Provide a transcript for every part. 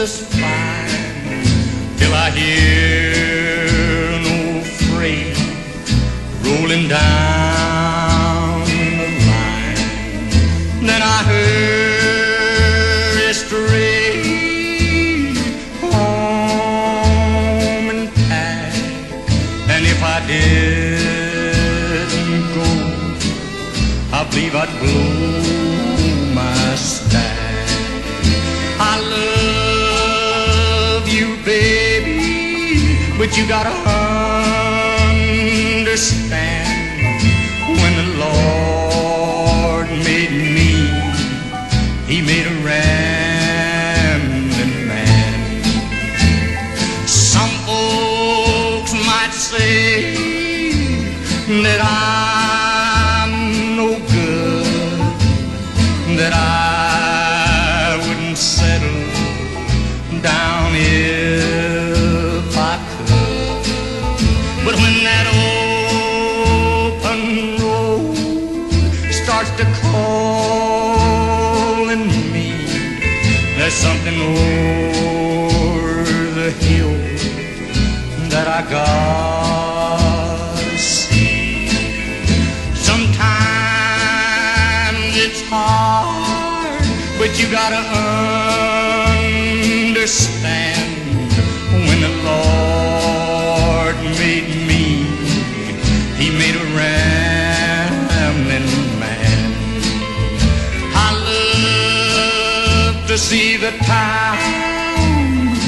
just fine till I hear an old freight rolling down the line. Then I hurry straight home and pack, and if I didn't go, I believe I'd blow my stack. I love you, baby, but you gotta understand, when the Lord made me, He made a rambling man. Some folks might say that I'm no good, that I wouldn't settle down if I could. But when that open road starts to calling me, there's something over the hill that I gotta see. Sometimes it's hard, but you gotta understand, when the Lord made me, He made a rambling man. I love to see the towns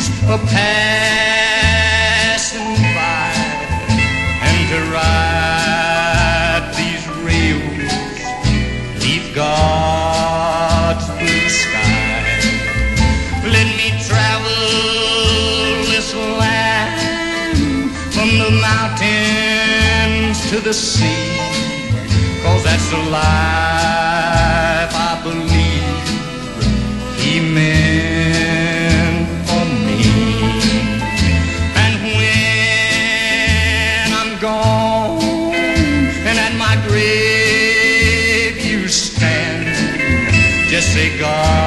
a-passing by, and to ride these rails neath God's blue sky. Let me travel this land from the mountains to the sea, 'cause that's the life I believe He meant for me. And when I'm gone and at my grave you stand, just say God